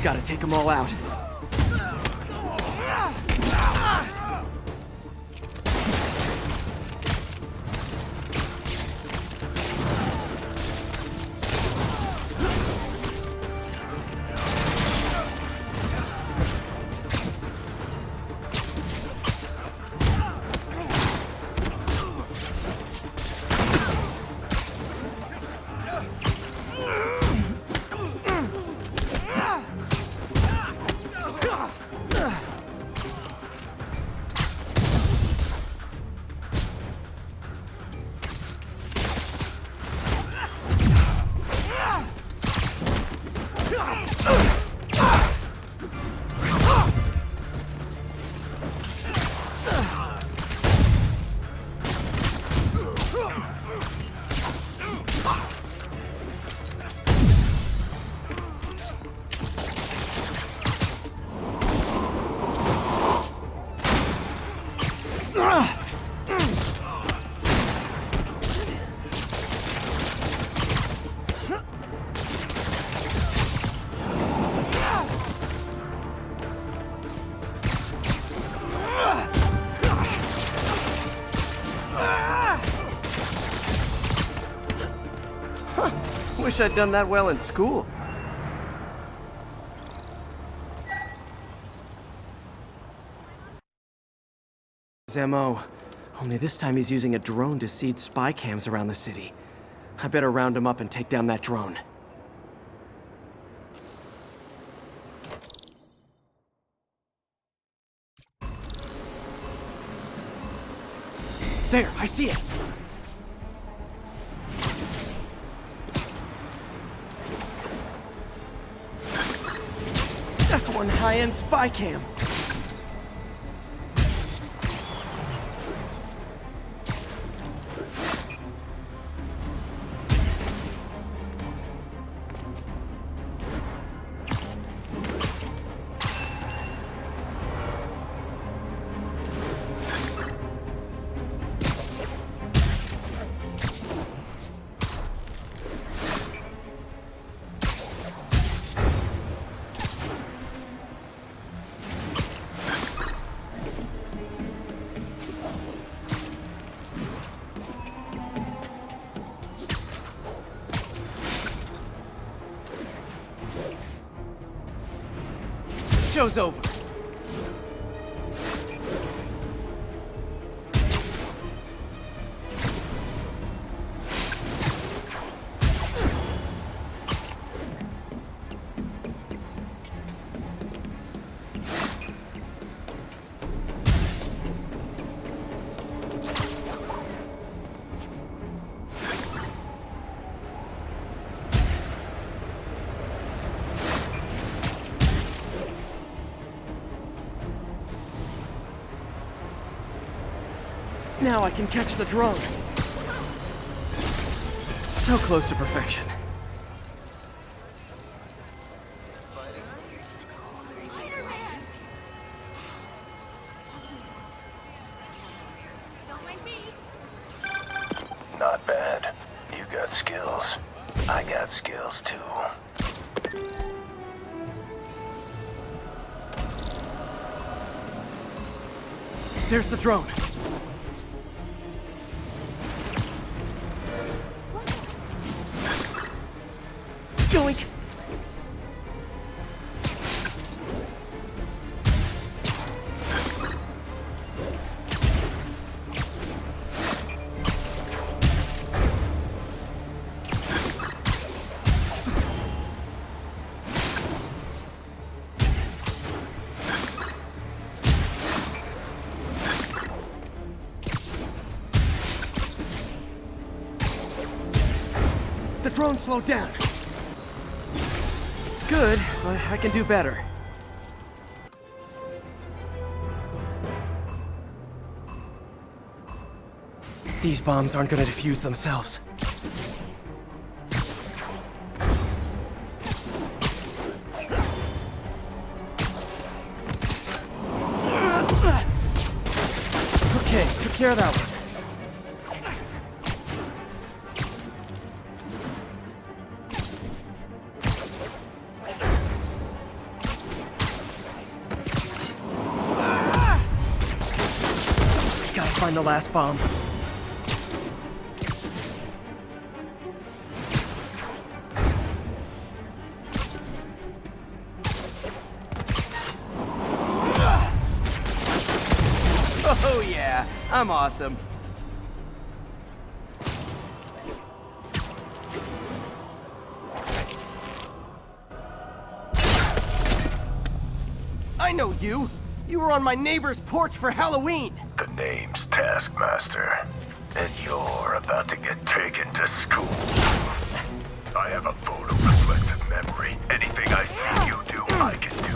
Gotta take them all out. Wish I'd done that well in school. MO. Only this time he's using a drone to seed spy cams around the city. I better round him up and take down that drone. There, I see it! That's one high-end spy cam! Show's over. Now I can catch the drone. So close to perfection. Not bad. You got skills. I got skills too. There's the drone. Yoink! The drone slowed down. Good, but I can do better. These bombs aren't gonna defuse themselves. Okay, took care of that one. find the last bomb. Oh yeah, I'm awesome. I know you. You were on my neighbor's porch for Halloween. The name's Taskmaster, and you're about to get taken to school. I have a photo-reflective memory. Anything I see you do, I can do.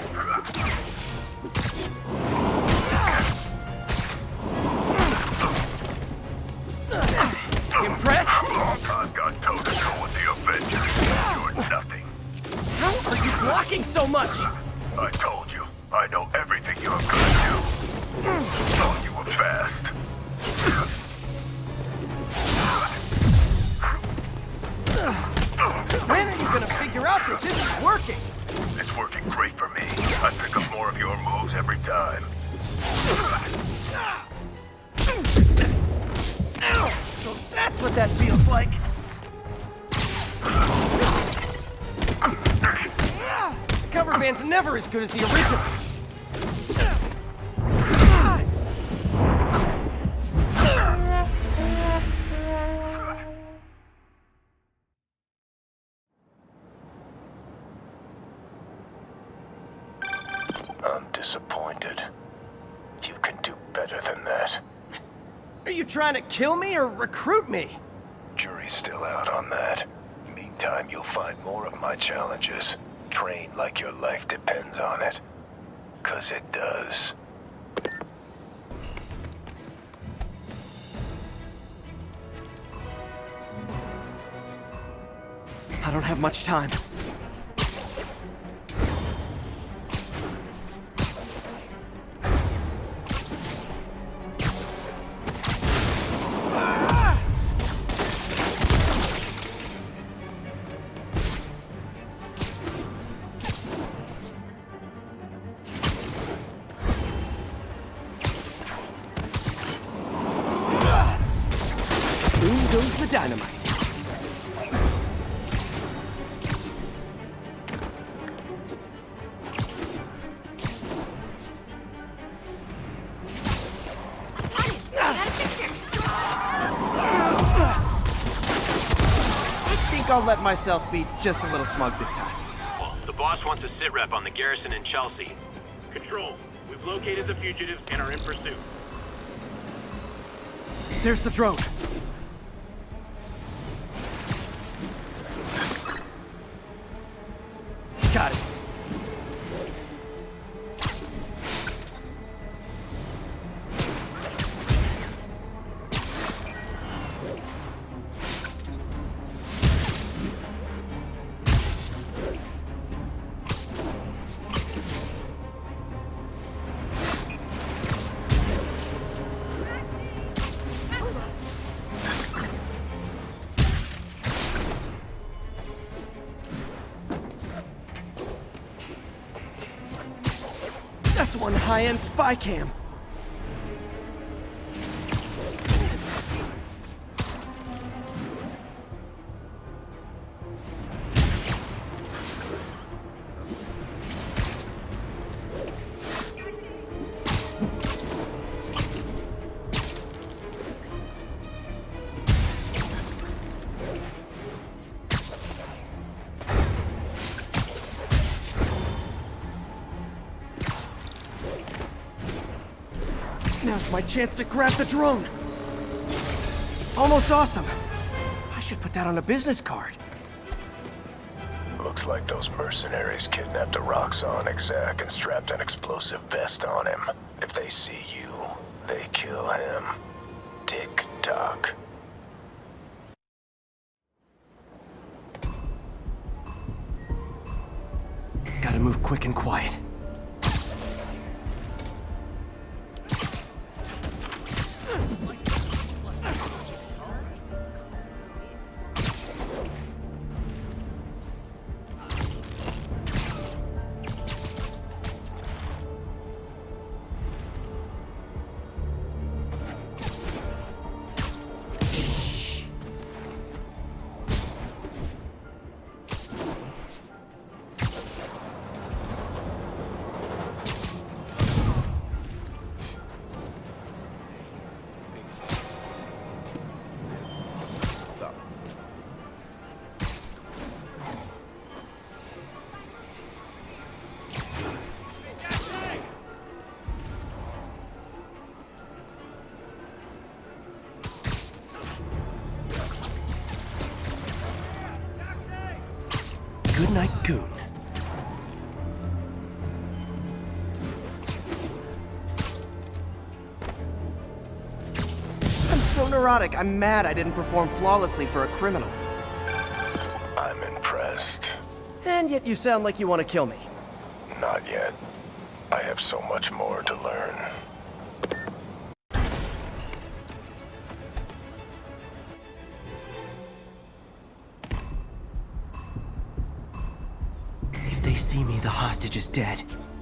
Impressed? I've got toe-to-toe with the Avengers. You're nothing. How are you blocking so much? I told you, I know everything you're gonna do. Thought you were fast. When are you gonna figure out this isn't working? It's working great for me. I pick up more of your moves every time. So that's what that feels like. The cover band's never as good as the original. I'm disappointed. You can do better than that. Are you trying to kill me or recruit me? Jury's still out on that. Meantime, you'll find more of my challenges. Train like your life depends on it. 'Cause it does. I don't have much time. Boom goes the dynamite. I think I'll let myself be just a little smug this time. The boss wants a sit rep on the garrison in Chelsea. Control, we've located the fugitives and are in pursuit. There's the drone. Got it. That's one high-end spy cam. Now's my chance to grab the drone. Almost awesome. I should put that on a business card. Looks like those mercenaries kidnapped a Roxxon exec and strapped an explosive vest on him. If they see you, they kill him. Tick-tock. Gotta move quick and quiet. Good night, Goon. I'm so neurotic. I'm mad I didn't perform flawlessly for a criminal. I'm impressed. And yet you sound like you want to kill me. Not yet. I have so much more to learn. If they see me, the hostage is dead.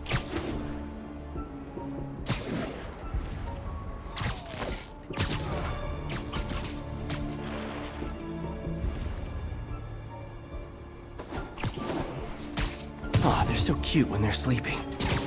Aw, they're so cute when they're sleeping.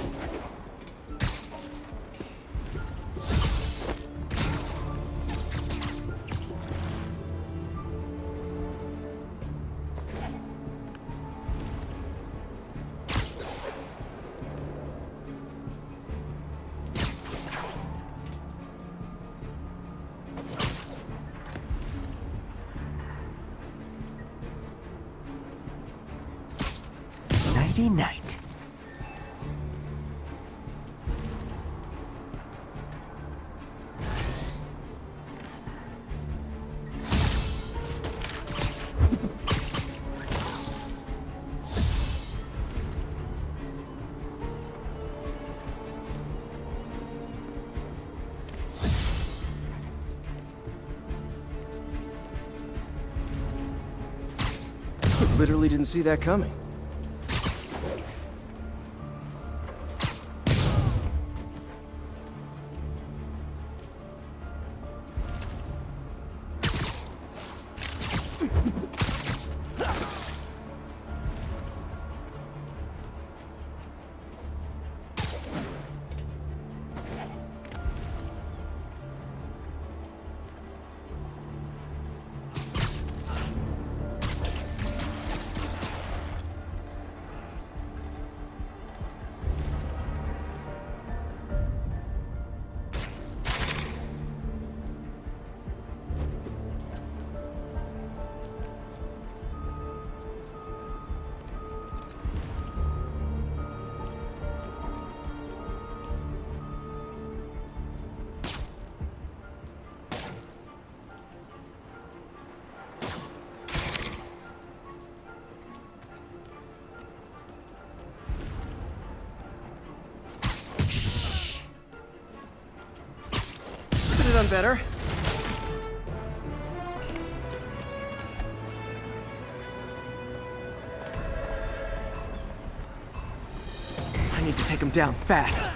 Nighty night. Literally didn't see that coming. Could have done better. I need to take him down fast.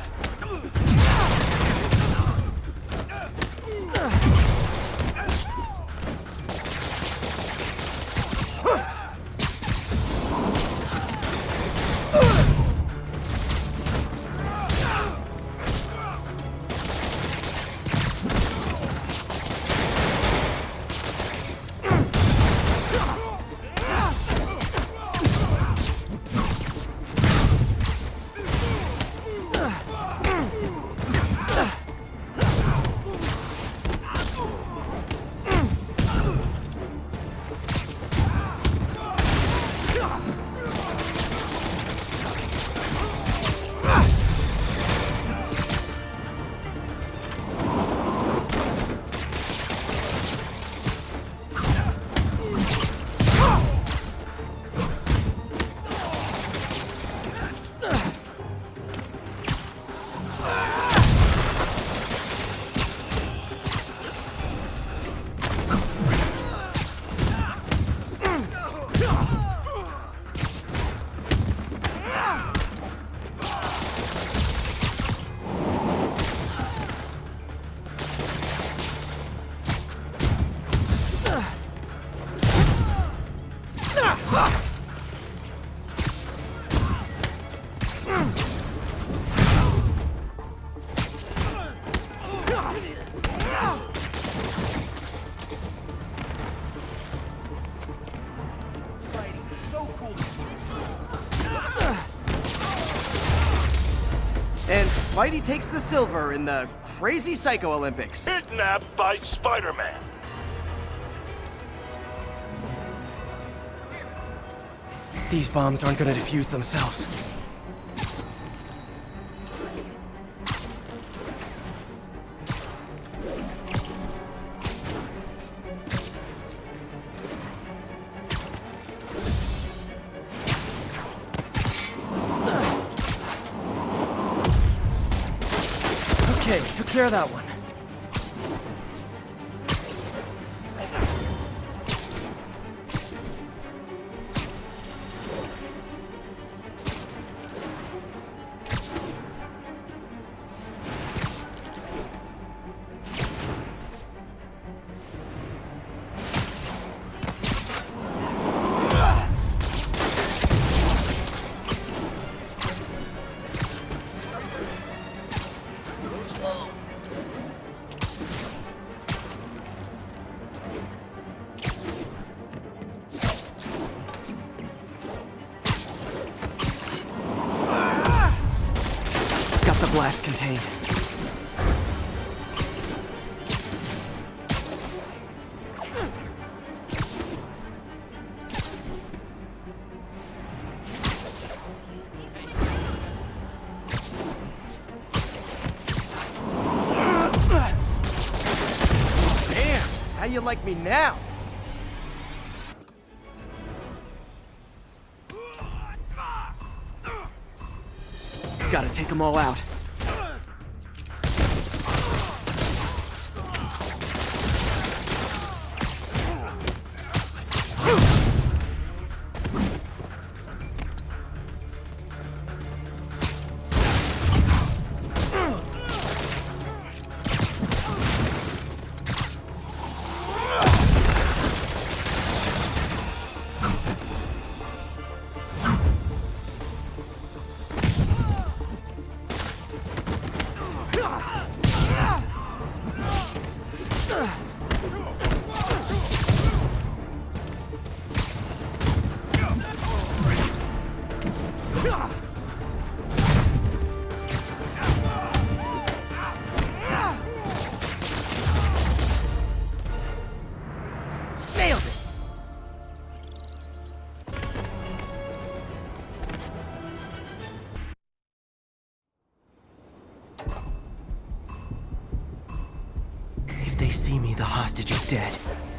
And Spidey takes the silver in the Crazy Psycho Olympics. Kidnapped by Spider-Man. These bombs aren't gonna defuse themselves. Okay, took care of that one. The blast contained. Damn, how you like me now? Gotta take them all out. Nailed it! If they see me, the hostage is dead.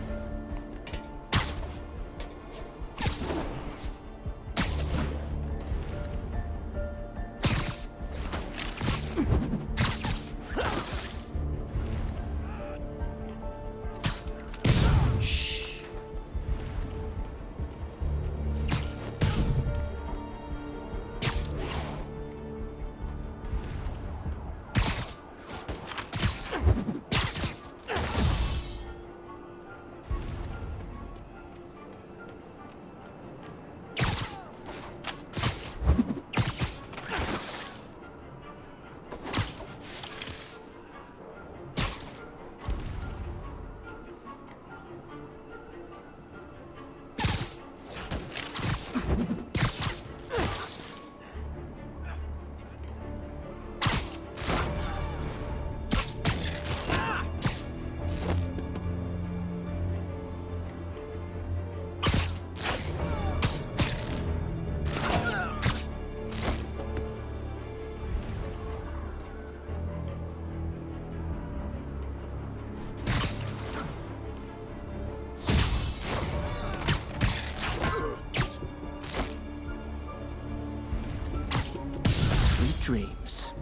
Dreams.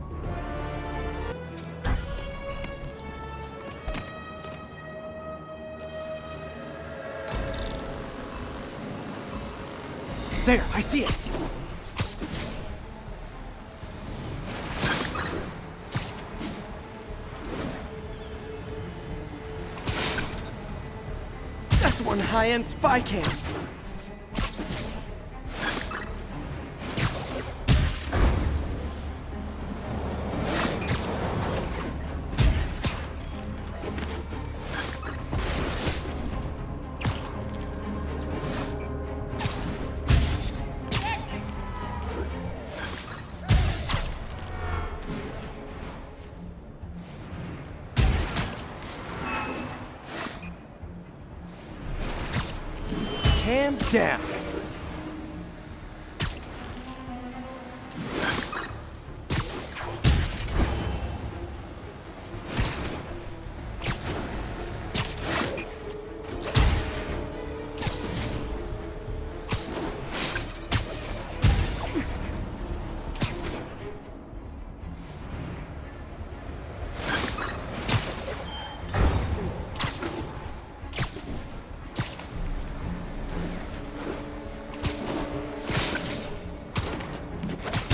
There, I see it. That's one high-end spy cam. Calm down.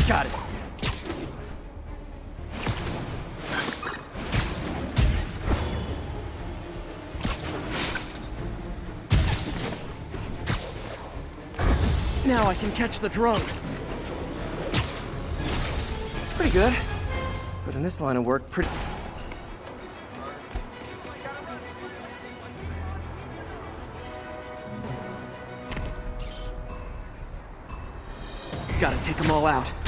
Got it. Now I can catch the drone. Pretty good. But in this line of work, pretty... Gotta take them all out.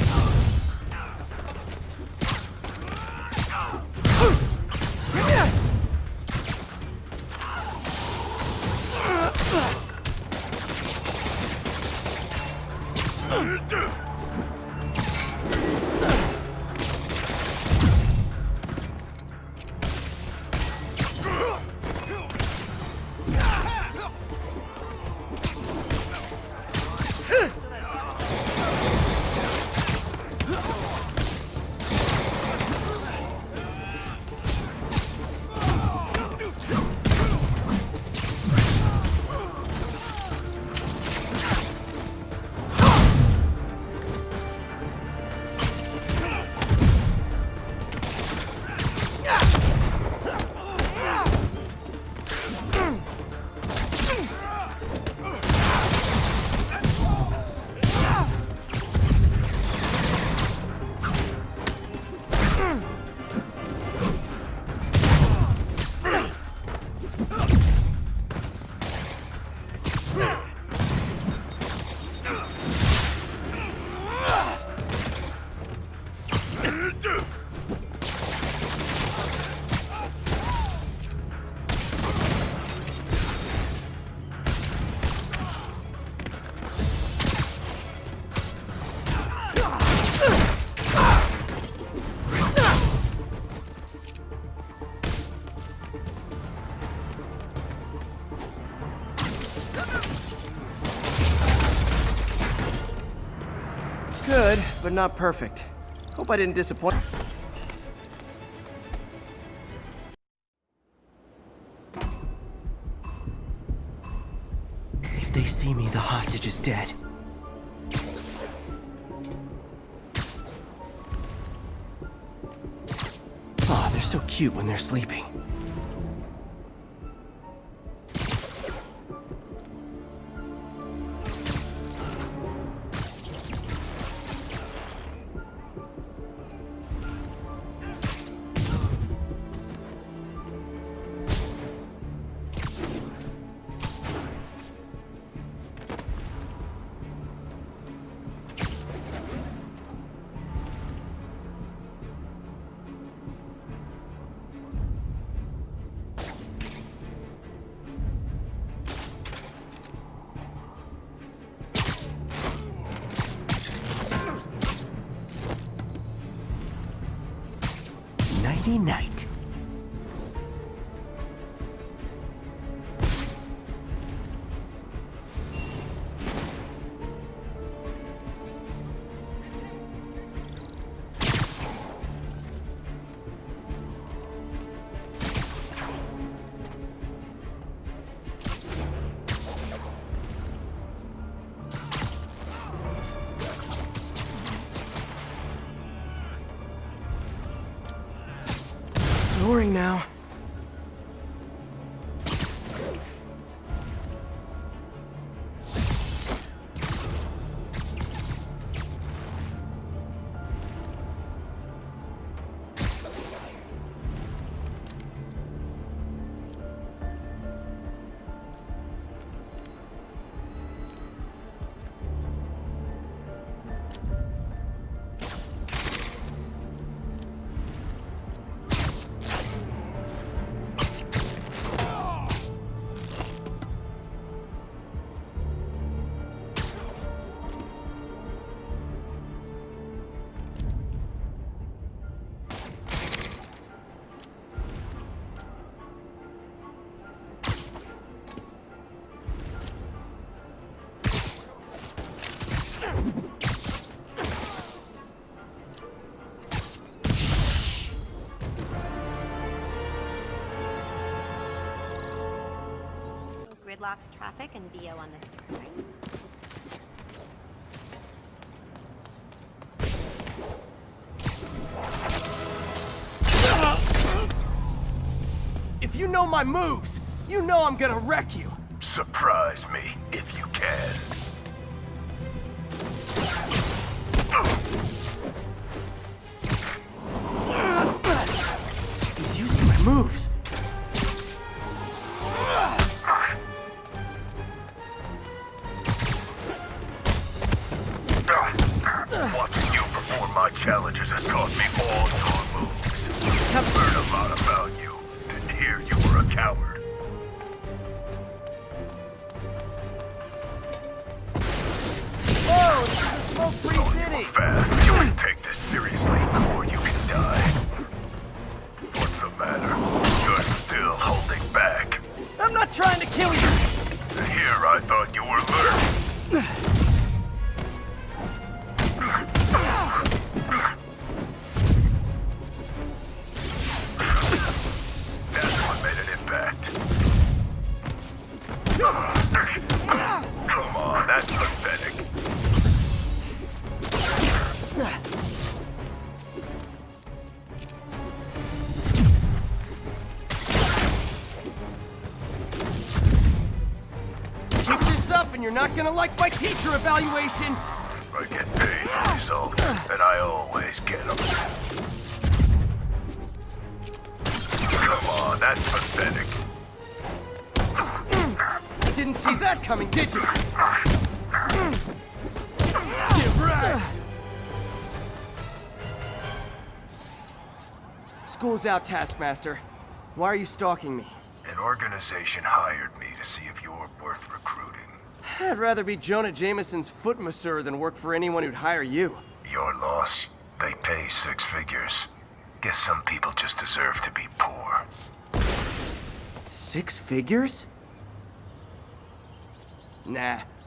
Good, but not perfect. Hope I didn't disappoint. If they see me, the hostage is dead. Oh, they're so cute when they're sleeping. Night. Snoring now. Gridlocked traffic and VO on this train. my moves! You know I'm gonna wreck you! Surprise me, if you can. He's using my moves! Watching you perform my challenges has taught me all your moves. I've learned a lot about you. Didn't hear you were a coward. Whoa, this is a smoke-free city! Fast. You can take this seriously, or you can die. What's the matter? You're still holding back. I'm not trying to kill you! Here I thought you were learning. That's what made an impact. Come on, that's pathetic. Keep this up and you're not gonna like my teacher evaluation! I get paid results, and I always get them. Come on, that's pathetic. Didn't see that coming, did you? Get wrecked! School's out, Taskmaster. Why are you stalking me? An organization hired me to see if you're worth recruiting. I'd rather be Jonah Jameson's foot masseur than work for anyone who'd hire you. Your loss. They pay 6 figures. Guess some people just deserve to be poor. 6 figures? Nah,